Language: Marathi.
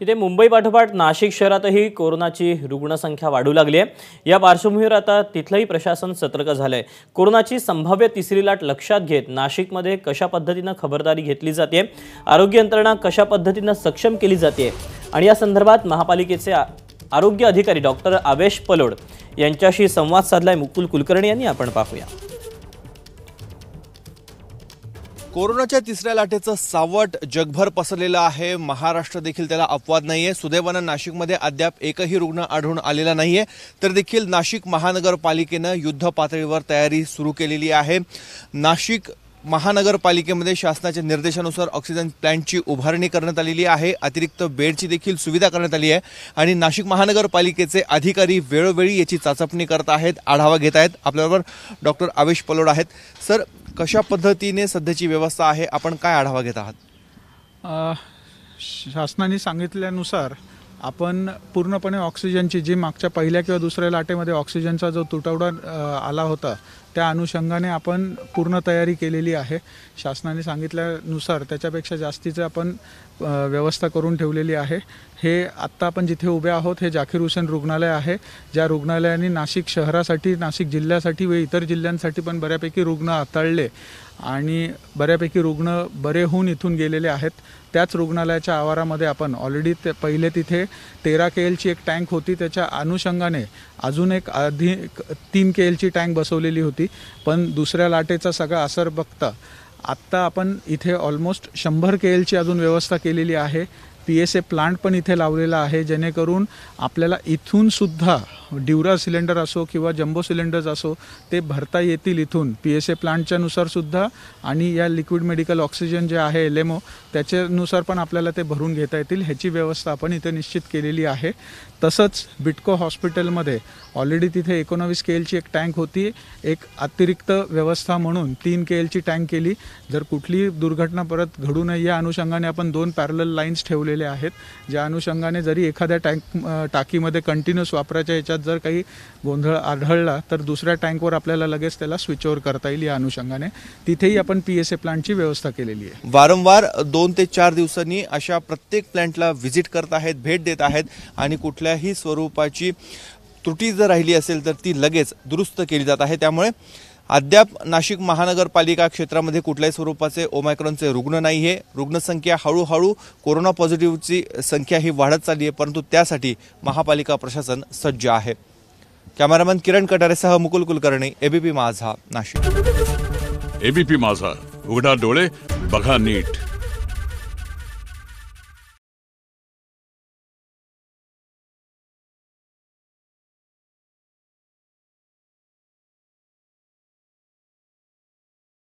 इथे मुंबई पाठोपाठ नाशिक शहरातही कोरोनाची रुग्णसंख्या वाढू लागली आहे। या पार्श्वभूमीवर आता तिथलंही प्रशासन सतर्क झालंय। कोरोनाची संभाव्य तिसरी लाट लक्षात घेत नाशिकमध्ये कशा पद्धतीने खबरदारी घेतली जाते, आरोग्य यंत्रणा कशा पद्धतीने सक्षम केली जाते आणि या संदर्भात महापालिकेचे आरोग्य अधिकारी डॉक्टर आवेश पलोड यांच्याशी संवाद साधलाय मुकुल कुलकर्णी यांनी। आपण पाहूया। कोरोनाच्या तिसऱ्या लाटेचं सावट जगभर पसरलेलं आहे। महाराष्ट्र देखील त्याला अपवाद नाहीये। सुदैवानं नाशिकमध्ये अद्याप एकही रुग्ण आढळून आलेला नाहीये, तर देखील नाशिक महानगरपालिकेनं युद्ध पातळीवर तयारी सुरू केलेली आहे। नाशिक महानगरपालिकेमध्ये शासनाच्या निर्देशानुसार ऑक्सिजन प्लांटची उभारणी करण्यात आलेली आहे। अतिरिक्त बेडची देखील सुविधा करण्यात आली आहे आणि नाशिक महानगरपालिकेचे अधिकारी वेळोवेळी याची चाचपणी करत आहेत, आढावा घेत आहेत। आपल्याबरोबर डॉक्टर आवेश पलोड आहेत। सर, कशा पद्धतीने सध्याची व्यवस्था आहे, आपण काय आढावा घेत आहात? शासनाने सांगितल्यानुसार आपण पूर्णपणे ऑक्सिजनची जी मागच्या पहिल्या किंवा दुसऱ्या लाटेमध्ये ऑक्सिजनचा जो तुटवडा आला होता त्या अनुषंगाने आपण पूर्ण तयारी केलेली आहे। शासनाने सांगितल्यानुसार त्याच्यापेक्षा जास्तीचं आपण व्यवस्था करून ठेवलेली आहे। हे आत्ता आपण जिथे उभे आहोत हे जाकीर हुसेन रुग्णालय आहे, ज्या रुग्णालयाने नाशिक शहरासाठी, नाशिक जिल्ह्यासाठी व इतर जिल्ह्यांसाठी पण बऱ्यापैकी रुग्ण हाताळले आणि बऱ्यापैकी रुग्ण बरे होऊन इथून गेलेले आहेत। त्याच रुग्णालयाच्या आवारामध्ये आपण ऑलरेडी पहिले तिथे 13 KLची एक टँक होती, त्याच्या अनुषंगाने अजून एक 3 KLची टँक बसवलेली होती। पण दुसऱ्या लाटेचा सगळा असर बघता आत्ता आपण इथे ऑलमोस्ट 100 KLची अजून व्यवस्था केलेली आहे। PSA प्लांट पण इथे लावलेला आहे, जेणेकरून आपल्याला इथून सुद्धा ड्युरा सिलेंडर असो किंवा जम्बो सिलेंडर्स असो ते भरता येतील इथून PSA प्लांटच्या नुसार सुद्धा, आणि या लिक्विड मेडिकल ऑक्सिजन जे आहे LMO त्याच्यानुसार पण आपल्याला ते भरून घेता येतील। ह्याची व्यवस्था आपण इथे निश्चित केलेली आहे। तसंच बिटको हॉस्पिटलमध्ये ऑलरेडी तिथे 19 KLची एक टँक होती, एक अतिरिक्त व्यवस्था म्हणून 3 KLची टँक केली। जर कुठली दुर्घटना परत घडू नये या अनुषंगाने आपण 2 पॅरलल लाईन्स ठेवलेले आहेत, ज्या अनुषंगाने जरी एखाद्या टाकीमध्ये कंटिन्यूस वापराच्या याच्यात जर काही गोंधळ आढळला तर दुसऱ्या टँकवर आपल्याला लगेच त्याला स्विच ओव्हर करता येईल। या अनुषंगाने तिथेही आपण PSA प्लांटची व्यवस्था केलेली आहे। वारंवार 2 ते 4 दिवसांनी अशा प्रत्येक प्लांटला व्हिजिट करत आहेत, भेट देत आहेत आणि कुठल्याही स्वरूपाची त्रुटी जर राहिली असेल तर ती लगेच दुरुस्त केली जात आहे। त्यामुळे अद्याप नाशिक महानगरपालिका क्षेत्रामध्ये कुठल्याही स्वरूपाचे ओमायक्रॉनचे रुग्ण नाही आहे। रुग्णसंख्या हळूहळू कोरोना पॉझिटिव्हची संख्या ही वाढत चालली आहे, परंतु त्यासाठी महापालिका प्रशासन सज्ज आहे। कॅमेरामॅन किरण कटारेसह मुकुल कुलकर्णी, ABP माझा, नाशिक। ABP माझा, उघडा डोळे बघा नीट।